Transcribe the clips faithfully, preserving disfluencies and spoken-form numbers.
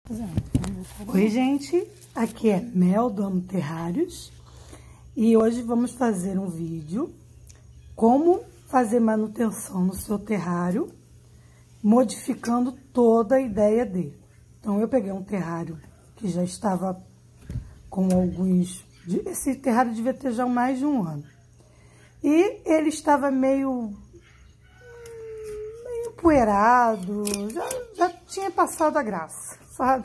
Oi, gente, aqui é Mel do Amo Terrários e hoje vamos fazer um vídeo como fazer manutenção no seu terrário, modificando toda a ideia dele. Então, eu peguei um terrário que já estava com alguns... Esse terrário devia ter já mais de um ano. E ele estava meio... meio empoeirado, já, já tinha passado a graça, sabe?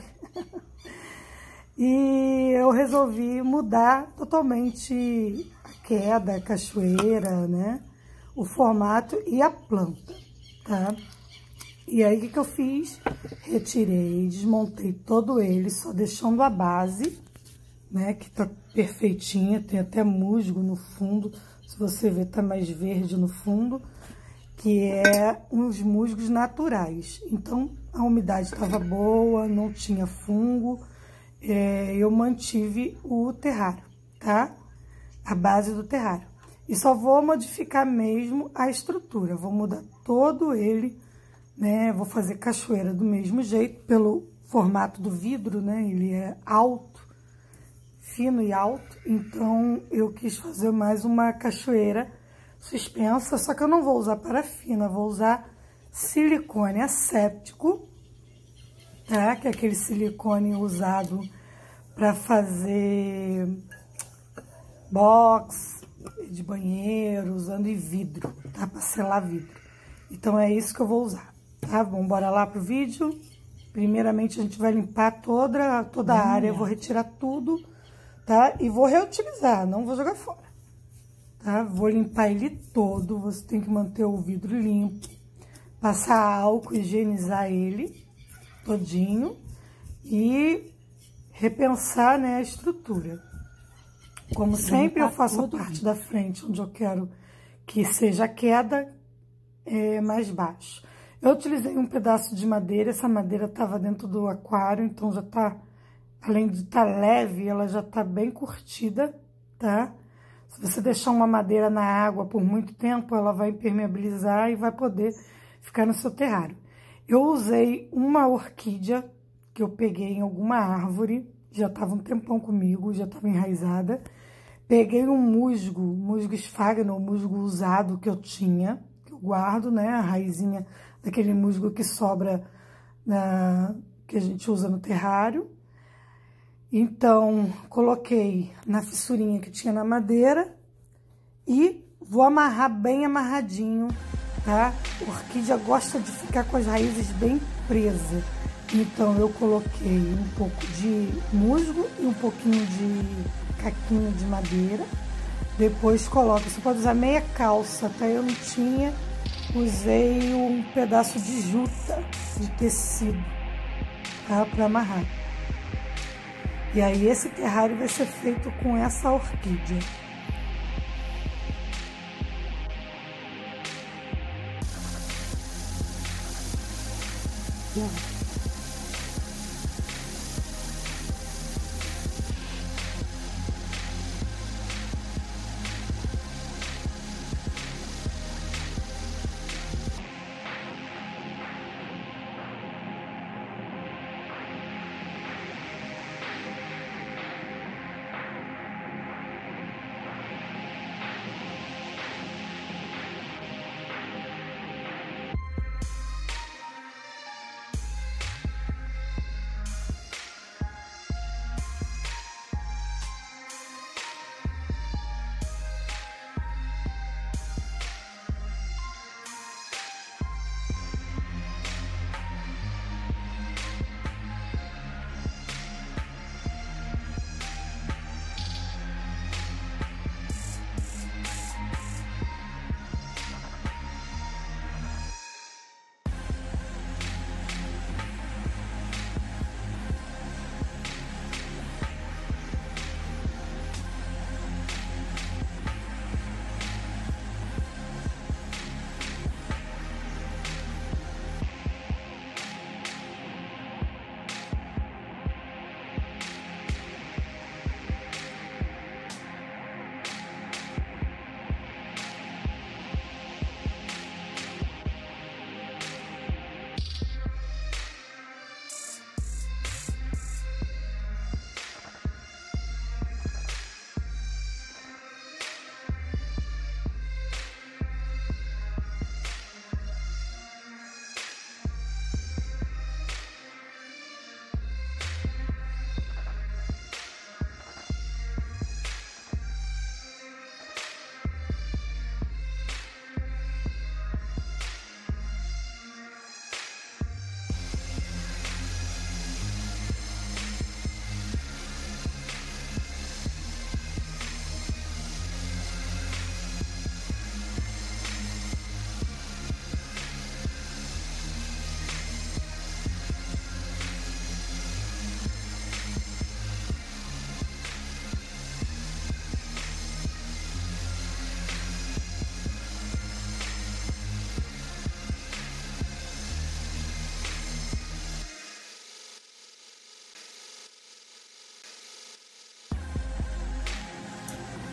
E eu resolvi mudar totalmente a queda, a cachoeira, né? O formato e a planta, tá? E aí, o que que eu fiz? Retirei, desmontei todo ele, só deixando a base, né? Que tá perfeitinha, tem até musgo no fundo. Se você ver, tá mais verde no fundo, que é uns musgos naturais. Então, a umidade estava boa, não tinha fungo. É, eu mantive o terrário, tá? A base do terrário. E só vou modificar mesmo a estrutura. Vou mudar todo ele, né? Vou fazer cachoeira do mesmo jeito, pelo formato do vidro, né? Ele é alto, fino e alto. Então, eu quis fazer mais uma cachoeira suspensa, só que eu não vou usar parafina, vou usar silicone asséptico, tá? Que é aquele silicone usado para fazer box de banheiro, usando em vidro, tá? Para selar vidro. Então, é isso que eu vou usar, tá? Vamos embora lá pro vídeo. Primeiramente, a gente vai limpar toda, toda a área, eu vou retirar tudo, tá? E vou reutilizar, não vou jogar fora, tá? Vou limpar ele todo, você tem que manter o vidro limpo, passar álcool, higienizar ele todinho e repensar, né, a estrutura. Como sempre, eu faço a parte da frente, onde eu quero que seja a queda é, mais baixo. Eu utilizei um pedaço de madeira, essa madeira estava dentro do aquário, então já tá, além de estar tá leve, ela já tá bem curtida, tá? Se você deixar uma madeira na água por muito tempo, ela vai impermeabilizar e vai poder ficar no seu terrário. Eu usei uma orquídea que eu peguei em alguma árvore, já estava um tempão comigo, já estava enraizada. Peguei um musgo, musgo esfagno, musgo usado que eu tinha, que eu guardo, né? A raizinha daquele musgo que sobra, na, que a gente usa no terrário. Então, coloquei na fissurinha que tinha na madeira e vou amarrar bem amarradinho, tá? A orquídea gosta de ficar com as raízes bem presas. Então, eu coloquei um pouco de musgo e um pouquinho de caquinho de madeira. Depois coloco, você pode usar meia calça, tá? Eu não tinha, usei um pedaço de juta, de tecido, tá? Para amarrar. E aí, esse terrário vai ser feito com essa orquídea.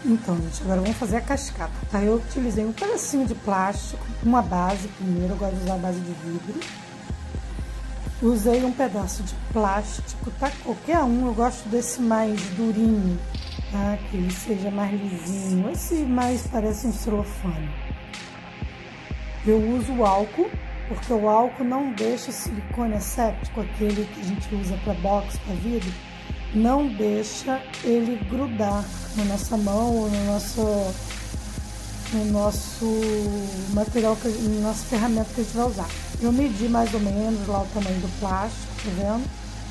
Então, gente, agora vamos fazer a cascata, tá? Eu utilizei um pedacinho de plástico, uma base primeiro, eu gosto de usar a base de vidro. Usei um pedaço de plástico, tá? Qualquer um, eu gosto desse mais durinho, tá? Que ele seja mais lisinho, esse mais parece um celofane. Eu uso o álcool, porque o álcool não deixa o silicone asséptico, aquele que a gente usa para box, para vidro, não deixa ele grudar na nossa mão ou no nosso, no nosso material, que, na nossa ferramenta que a gente vai usar. Eu medi mais ou menos lá o tamanho do plástico, tá vendo?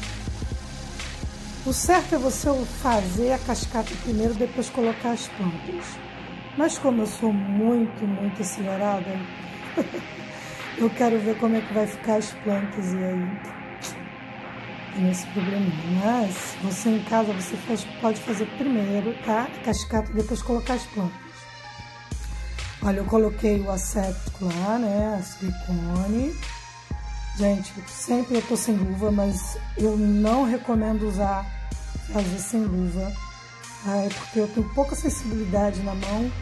O certo é você fazer a cascata primeiro, depois colocar as plantas. Mas como eu sou muito, muito acelerada, eu quero ver como é que vai ficar as plantas e aí tem esse probleminha. Mas você em casa, você faz, pode fazer primeiro, tá? A cascata, depois colocar as plantas. Olha, eu coloquei o asséptico lá, né? A silicone. Gente, sempre eu tô sem luva, mas eu não recomendo usar, fazer sem luva. Tá? É porque eu tenho pouca sensibilidade na mão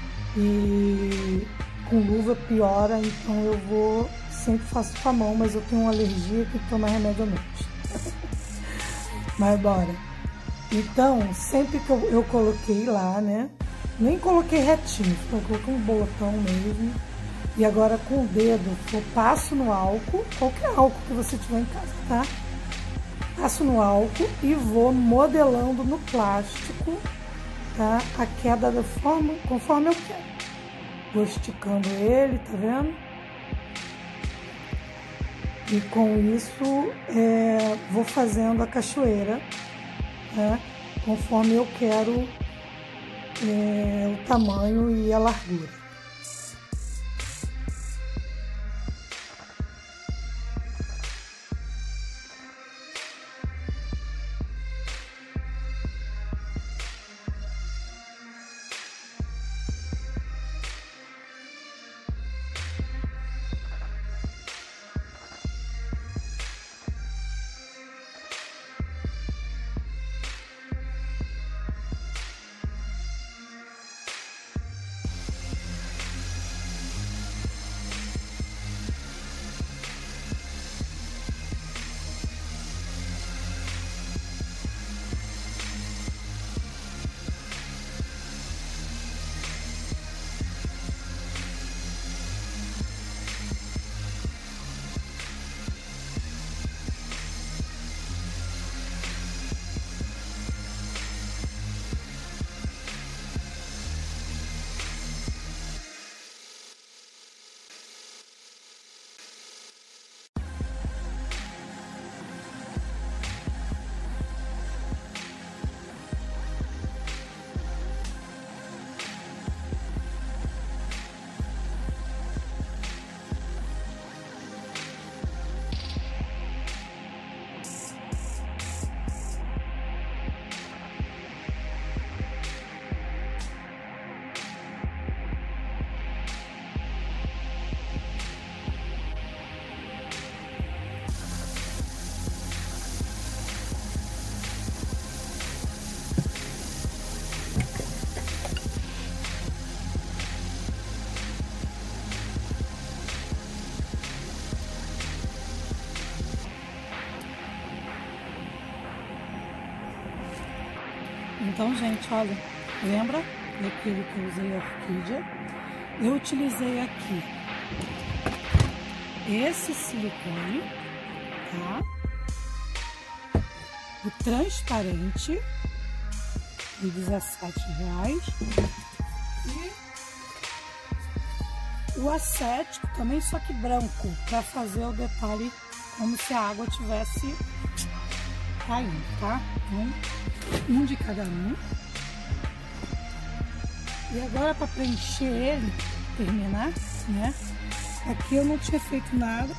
e com luva piora, então eu vou, sempre faço com a mão, mas eu tenho uma alergia que toma remédio à noite. Mas bora. Então, sempre que eu, eu coloquei lá, né? Nem coloquei retinho, eu coloquei um botão mesmo. E agora com o dedo eu passo no álcool, qualquer álcool que você tiver em casa, tá? Passo no álcool e vou modelando no plástico, tá? A queda da forma, conforme eu quero. Vou esticando ele, tá vendo? E com isso, é, vou fazendo a cachoeira, né? Conforme eu quero é, o tamanho e a largura. Então, gente, olha, lembra daquele que eu usei a orquídea? Eu utilizei aqui esse silicone, tá? O transparente de dezessete reais e o acético também, só que branco, para fazer o detalhe como se a água tivesse caindo, tá? Então, um de cada um. E agora, para preencher ele, terminar, né? Aqui eu não tinha feito nada.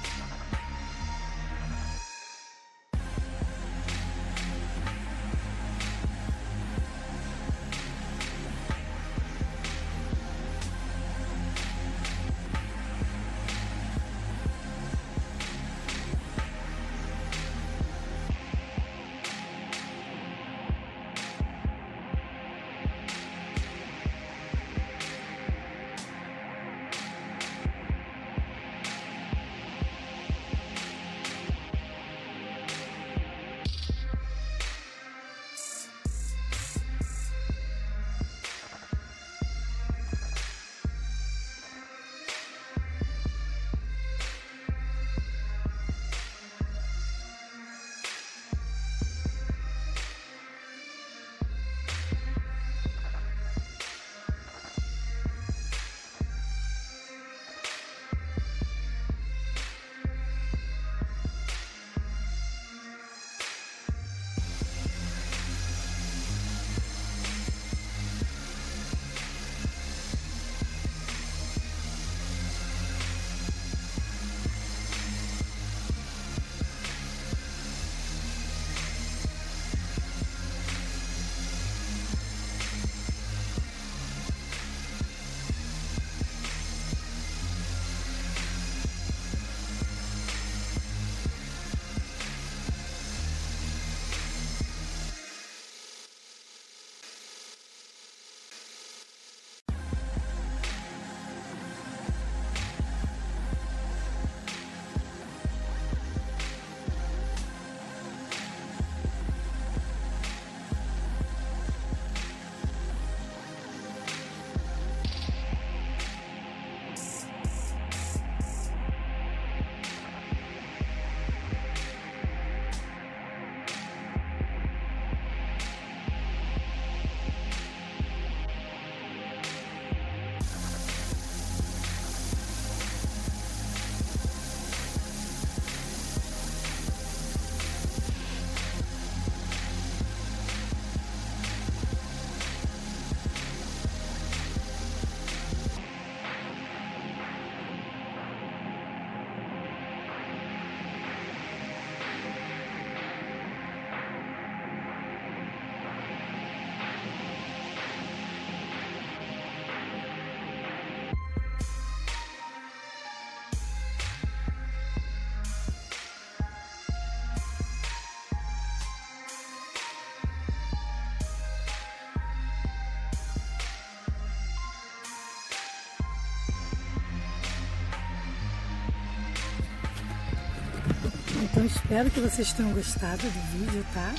Então espero que vocês tenham gostado do vídeo, tá?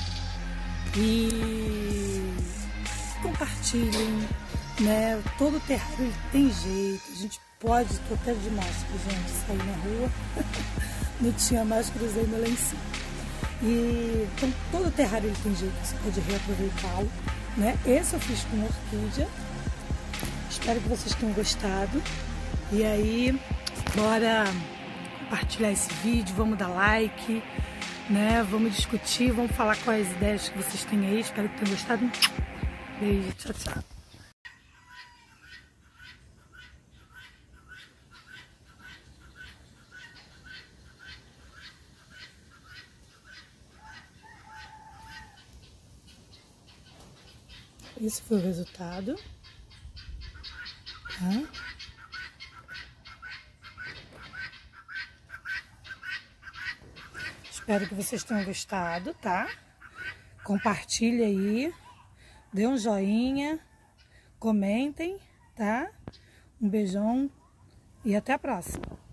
E compartilhem, né? Todo terrário tem jeito, a gente pode, tô até de máscara, gente, sair na rua, não tinha máscara, usei meu lencinho. E então todo terrário ele tem jeito, você pode reaproveitá-lo, né? Esse eu fiz com orquídea. Espero que vocês tenham gostado. E aí, bora compartilhar esse vídeo, vamos dar like, né? Vamos discutir, vamos falar quais ideias que vocês têm aí. Espero que tenham gostado. Beijo, tchau, tchau. Esse foi o resultado. Tá? Espero que vocês tenham gostado, tá? Compartilhe aí, dê um joinha, comentem, tá? Um beijão e até a próxima.